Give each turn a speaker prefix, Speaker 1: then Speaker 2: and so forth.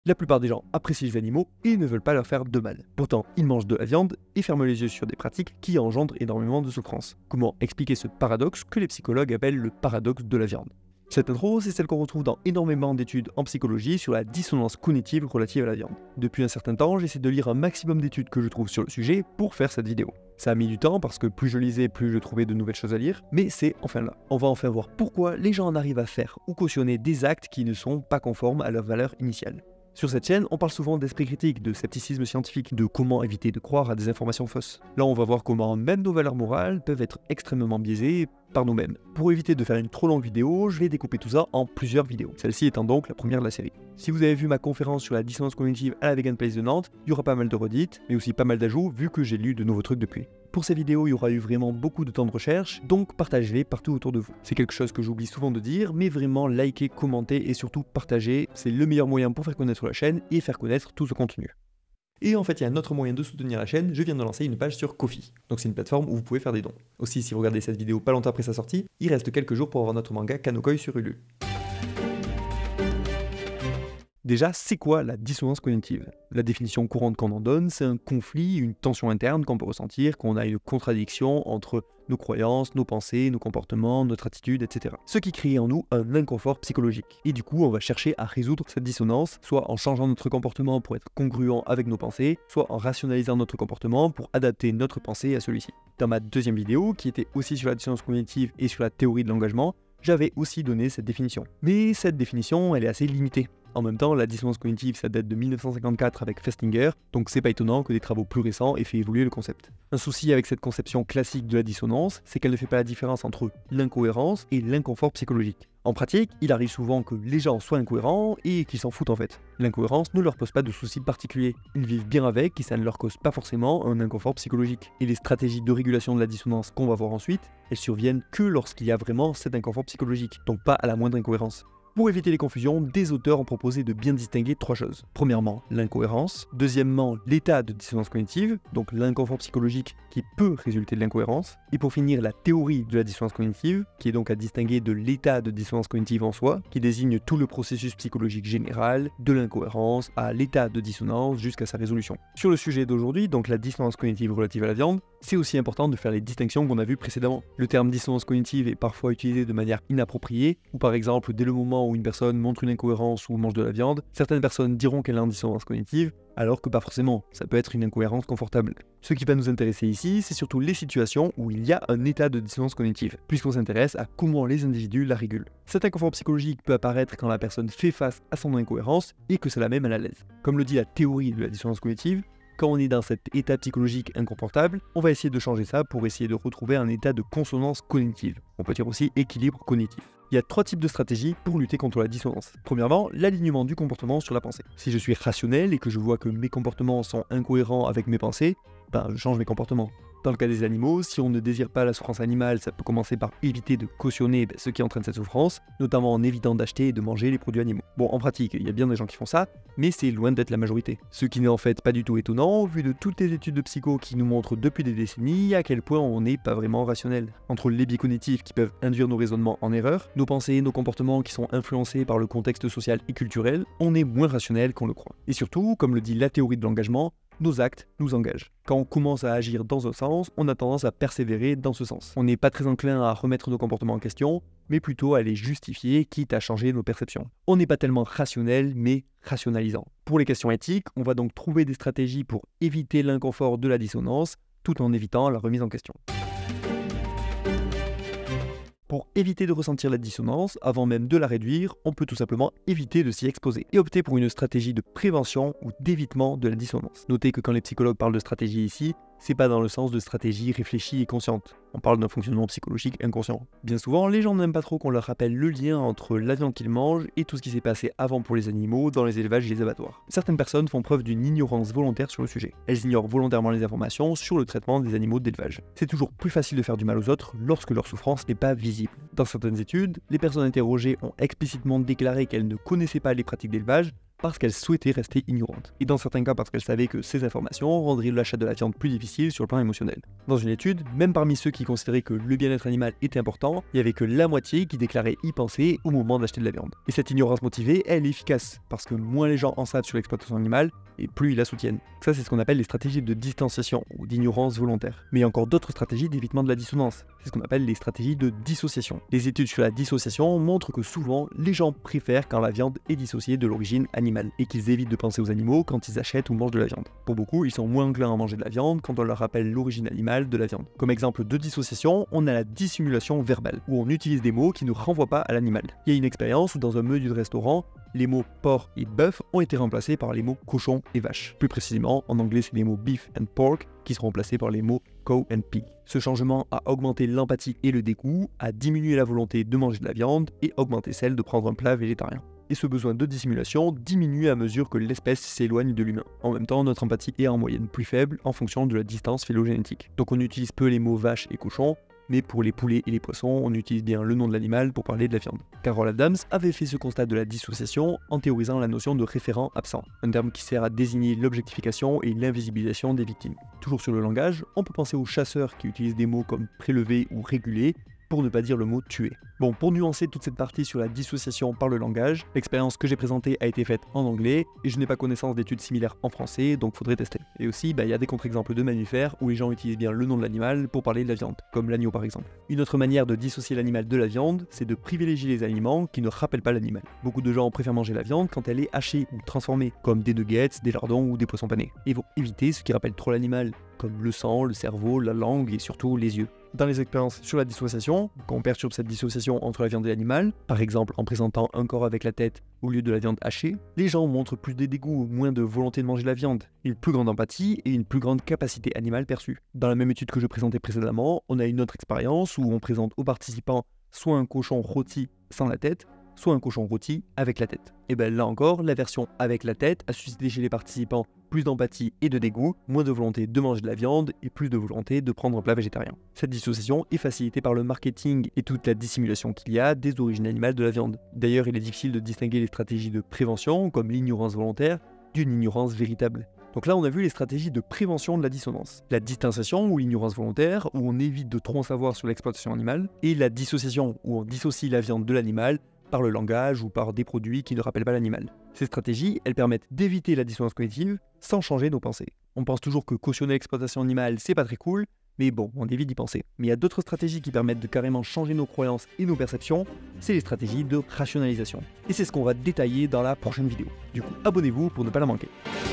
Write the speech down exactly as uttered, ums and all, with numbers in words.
Speaker 1: La plupart des gens apprécient les animaux et ne veulent pas leur faire de mal. Pourtant, ils mangent de la viande et ferment les yeux sur des pratiques qui engendrent énormément de souffrance. Comment expliquer ce paradoxe que les psychologues appellent le paradoxe de la viande? Cette intro, c'est celle qu'on retrouve dans énormément d'études en psychologie sur la dissonance cognitive relative à la viande. Depuis un certain temps, j'essaie de lire un maximum d'études que je trouve sur le sujet pour faire cette vidéo. Ça a mis du temps parce que plus je lisais, plus je trouvais de nouvelles choses à lire, mais c'est enfin là. On va enfin voir pourquoi les gens en arrivent à faire ou cautionner des actes qui ne sont pas conformes à leur valeur initiale. Sur cette chaîne, on parle souvent d'esprit critique, de scepticisme scientifique, de comment éviter de croire à des informations fausses. Là, on va voir comment même nos valeurs morales peuvent être extrêmement biaisées par nous-mêmes. Pour éviter de faire une trop longue vidéo, je vais découper tout ça en plusieurs vidéos, celle-ci étant donc la première de la série. Si vous avez vu ma conférence sur la dissonance cognitive à la Vegan Place de Nantes, il y aura pas mal de redites, mais aussi pas mal d'ajouts vu que j'ai lu de nouveaux trucs depuis. Pour ces vidéos, il y aura eu vraiment beaucoup de temps de recherche, donc partagez-les partout autour de vous. C'est quelque chose que j'oublie souvent de dire, mais vraiment likez, commentez et surtout partagez, c'est le meilleur moyen pour faire connaître la chaîne et faire connaître tout ce contenu. Et en fait, il y a un autre moyen de soutenir la chaîne, je viens de lancer une page sur Ko-fi. Donc c'est une plateforme où vous pouvez faire des dons. Aussi, si vous regardez cette vidéo pas longtemps après sa sortie, il reste quelques jours pour avoir notre manga Kanokoi sur Ulu. Déjà, c'est quoi la dissonance cognitive? La définition courante qu'on en donne, c'est un conflit, une tension interne qu'on peut ressentir, qu'on a une contradiction entre nos croyances, nos pensées, nos comportements, notre attitude, et cetera. Ce qui crée en nous un inconfort psychologique. Et du coup, on va chercher à résoudre cette dissonance, soit en changeant notre comportement pour être congruent avec nos pensées, soit en rationalisant notre comportement pour adapter notre pensée à celui-ci. Dans ma deuxième vidéo, qui était aussi sur la dissonance cognitive et sur la théorie de l'engagement, j'avais aussi donné cette définition. Mais cette définition, elle est assez limitée. En même temps, la dissonance cognitive, ça date de mille neuf cent cinquante-quatre avec Festinger, donc c'est pas étonnant que des travaux plus récents aient fait évoluer le concept. Un souci avec cette conception classique de la dissonance, c'est qu'elle ne fait pas la différence entre l'incohérence et l'inconfort psychologique. En pratique, il arrive souvent que les gens soient incohérents et qu'ils s'en foutent en fait. L'incohérence ne leur pose pas de soucis particuliers. Ils vivent bien avec et ça ne leur cause pas forcément un inconfort psychologique. Et les stratégies de régulation de la dissonance qu'on va voir ensuite, elles surviennent que lorsqu'il y a vraiment cet inconfort psychologique, donc pas à la moindre incohérence. Pour éviter les confusions, des auteurs ont proposé de bien distinguer trois choses. Premièrement, l'incohérence. Deuxièmement, l'état de dissonance cognitive, donc l'inconfort psychologique qui peut résulter de l'incohérence. Et pour finir, la théorie de la dissonance cognitive, qui est donc à distinguer de l'état de dissonance cognitive en soi, qui désigne tout le processus psychologique général, de l'incohérence à l'état de dissonance jusqu'à sa résolution. Sur le sujet d'aujourd'hui, donc la dissonance cognitive relative à la viande, c'est aussi important de faire les distinctions qu'on a vues précédemment. Le terme dissonance cognitive est parfois utilisé de manière inappropriée, ou par exemple dès le moment où une personne montre une incohérence ou mange de la viande, certaines personnes diront qu'elle a une dissonance cognitive, alors que pas forcément, ça peut être une incohérence confortable. Ce qui va nous intéresser ici, c'est surtout les situations où il y a un état de dissonance cognitive, puisqu'on s'intéresse à comment les individus la régulent. Cet inconfort psychologique peut apparaître quand la personne fait face à son incohérence et que ça la met mal à l'aise. Comme le dit la théorie de la dissonance cognitive, quand on est dans cet état psychologique inconfortable, on va essayer de changer ça pour essayer de retrouver un état de consonance cognitive. On peut dire aussi équilibre cognitif. Il y a trois types de stratégies pour lutter contre la dissonance. Premièrement, l'alignement du comportement sur la pensée. Si je suis rationnel et que je vois que mes comportements sont incohérents avec mes pensées, ben je change mes comportements. Dans le cas des animaux, si on ne désire pas la souffrance animale, ça peut commencer par éviter de cautionner ce qui entraîne cette souffrance, notamment en évitant d'acheter et de manger les produits animaux. Bon, en pratique, il y a bien des gens qui font ça, mais c'est loin d'être la majorité. Ce qui n'est en fait pas du tout étonnant, vu de toutes les études de psycho qui nous montrent depuis des décennies à quel point on n'est pas vraiment rationnel. Entre les biais cognitifs qui peuvent induire nos raisonnements en erreur, nos pensées, nos comportements qui sont influencés par le contexte social et culturel, on est moins rationnel qu'on le croit. Et surtout, comme le dit la théorie de l'engagement, nos actes nous engagent. Quand on commence à agir dans un sens, on a tendance à persévérer dans ce sens. On n'est pas très enclin à remettre nos comportements en question, mais plutôt à les justifier, quitte à changer nos perceptions. On n'est pas tellement rationnel, mais rationalisant. Pour les questions éthiques, on va donc trouver des stratégies pour éviter l'inconfort de la dissonance, tout en évitant la remise en question. Pour éviter de ressentir la dissonance, avant même de la réduire, on peut tout simplement éviter de s'y exposer et opter pour une stratégie de prévention ou d'évitement de la dissonance. Notez que quand les psychologues parlent de stratégie ici, c'est pas dans le sens de stratégie réfléchie et consciente. On parle d'un fonctionnement psychologique inconscient. Bien souvent, les gens n'aiment pas trop qu'on leur rappelle le lien entre la viande qu'ils mangent et tout ce qui s'est passé avant pour les animaux dans les élevages et les abattoirs. Certaines personnes font preuve d'une ignorance volontaire sur le sujet. Elles ignorent volontairement les informations sur le traitement des animaux d'élevage. C'est toujours plus facile de faire du mal aux autres lorsque leur souffrance n'est pas visible. Dans certaines études, les personnes interrogées ont explicitement déclaré qu'elles ne connaissaient pas les pratiques d'élevage, parce qu'elle souhaitait rester ignorante. Et dans certains cas parce qu'elle savait que ces informations rendraient l'achat de la viande plus difficile sur le plan émotionnel. Dans une étude, même parmi ceux qui considéraient que le bien-être animal était important, il n'y avait que la moitié qui déclarait y penser au moment d'acheter de la viande. Et cette ignorance motivée, elle est efficace, parce que moins les gens en savent sur l'exploitation animale, et plus ils la soutiennent. Ça, c'est ce qu'on appelle les stratégies de distanciation ou d'ignorance volontaire. Mais il y a encore d'autres stratégies d'évitement de la dissonance. C'est ce qu'on appelle les stratégies de dissociation. Les études sur la dissociation montrent que souvent, les gens préfèrent quand la viande est dissociée de l'origine animale, et qu'ils évitent de penser aux animaux quand ils achètent ou mangent de la viande. Pour beaucoup, ils sont moins enclins à manger de la viande quand on leur rappelle l'origine animale de la viande. Comme exemple de dissociation, on a la dissimulation verbale, où on utilise des mots qui ne renvoient pas à l'animal. Il y a une expérience où dans un menu de restaurant, les mots porc et bœuf ont été remplacés par les mots cochon et vache. Plus précisément, en anglais, c'est les mots beef and pork qui seront remplacés par les mots cow and pig. Ce changement a augmenté l'empathie et le dégoût, a diminué la volonté de manger de la viande et augmenté celle de prendre un plat végétarien. Et ce besoin de dissimulation diminue à mesure que l'espèce s'éloigne de l'humain. En même temps, notre empathie est en moyenne plus faible en fonction de la distance phylogénétique. Donc on utilise peu les mots vache et cochon, mais pour les poulets et les poissons, on utilise bien le nom de l'animal pour parler de la viande. Carol Adams avait fait ce constat de la dissociation en théorisant la notion de référent absent, un terme qui sert à désigner l'objectification et l'invisibilisation des victimes. Toujours sur le langage, on peut penser aux chasseurs qui utilisent des mots comme prélever ou réguler, pour ne pas dire le mot tuer. Bon, pour nuancer toute cette partie sur la dissociation par le langage, l'expérience que j'ai présentée a été faite en anglais et je n'ai pas connaissance d'études similaires en français, donc faudrait tester. Et aussi, il bah, y a des contre-exemples de mammifères où les gens utilisent bien le nom de l'animal pour parler de la viande, comme l'agneau par exemple. Une autre manière de dissocier l'animal de la viande, c'est de privilégier les aliments qui ne rappellent pas l'animal. Beaucoup de gens préfèrent manger la viande quand elle est hachée ou transformée, comme des nuggets, des lardons ou des poissons panés, et vont éviter ce qui rappelle trop l'animal, comme le sang, le cerveau, la langue et surtout les yeux. Dans les expériences sur la dissociation, quand on perturbe cette dissociation entre la viande et l'animal, par exemple en présentant un corps avec la tête au lieu de la viande hachée, les gens montrent plus de dégoût, moins de volonté de manger la viande, une plus grande empathie et une plus grande capacité animale perçue. Dans la même étude que je présentais précédemment, on a une autre expérience où on présente aux participants soit un cochon rôti sans la tête, soit un cochon rôti avec la tête. Et bien là encore, la version avec la tête a suscité chez les participants plus d'empathie et de dégoût, moins de volonté de manger de la viande et plus de volonté de prendre un plat végétarien. Cette dissociation est facilitée par le marketing et toute la dissimulation qu'il y a des origines animales de la viande. D'ailleurs, il est difficile de distinguer les stratégies de prévention, comme l'ignorance volontaire, d'une ignorance véritable. Donc là, on a vu les stratégies de prévention de la dissonance. La distanciation ou l'ignorance volontaire, où on évite de trop en savoir sur l'exploitation animale, et la dissociation, où on dissocie la viande de l'animal par le langage ou par des produits qui ne rappellent pas l'animal. Ces stratégies, elles permettent d'éviter la dissonance cognitive sans changer nos pensées. On pense toujours que cautionner l'exploitation animale, c'est pas très cool, mais bon, on évite d'y penser. Mais il y a d'autres stratégies qui permettent de carrément changer nos croyances et nos perceptions, c'est les stratégies de rationalisation. Et c'est ce qu'on va détailler dans la prochaine vidéo. Du coup, abonnez-vous pour ne pas la manquer.